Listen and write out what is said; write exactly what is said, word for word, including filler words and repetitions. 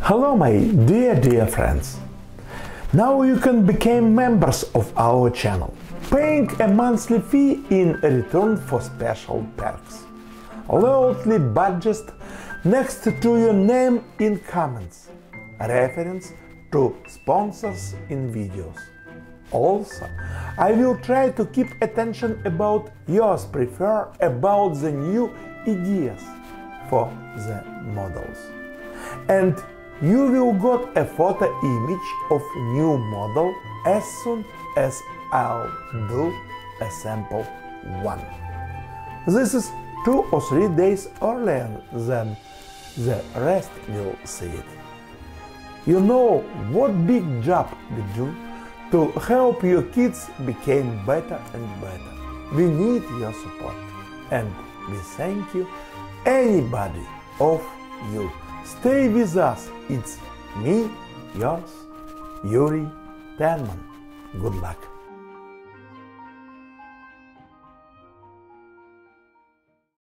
Hello my dear dear friends. Now you can become members of our channel, paying a monthly fee in return for special perks. Loyalty badges next to your name in comments, reference to sponsors in videos. Also, I will try to keep attention about yours prefer about the new ideas for the models. And you will get a photo image of new model as soon as I'll do a sample one. This is two or three days earlier than the rest will see it. You know what big job we do to help your kids become better and better. We need your support and we thank you, anybody of you. Stay with us. It's me, yours, Yuri Tenman. Good luck.